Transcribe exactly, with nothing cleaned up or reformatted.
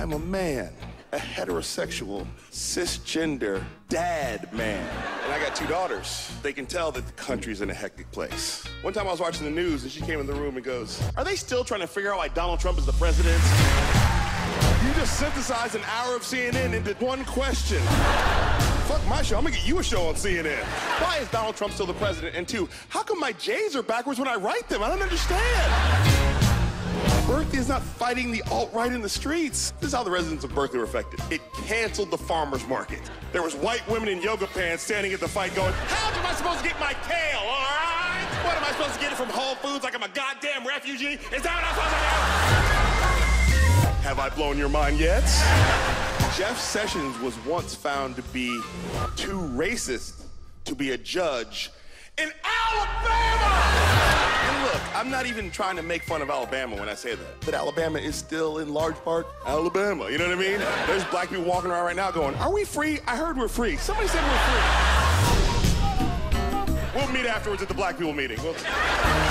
I'm a man, a heterosexual, cisgender dad man. And I got two daughters. They can tell that the country's in a hectic place. One time I was watching the news and she came in the room and goes, are they still trying to figure out why Donald Trump is the president? You just synthesized an hour of C N N into one question. Fuck my show, I'm gonna get you a show on C N N. Why is Donald Trump still the president? And two, how come my J's are backwards when I write them? I don't understand. Berkeley is not fighting the alt-right in the streets. This is how the residents of Berkeley were affected. It canceled the farmer's market. There was white women in yoga pants standing at the fight going, how am I supposed to get my kale, all right? What, am I supposed to get it from Whole Foods like I'm a goddamn refugee? Is that what I'm supposed to do? Have I blown your mind yet? Jeff Sessions was once found to be too racist to be a judge in Alabama! And look, I'm not even trying to make fun of Alabama when I say that, but Alabama is still in large part Alabama, you know what I mean? There's black people walking around right now going, are we free? I heard we're free. Somebody said we're free. We'll meet afterwards at the black people meeting. We'll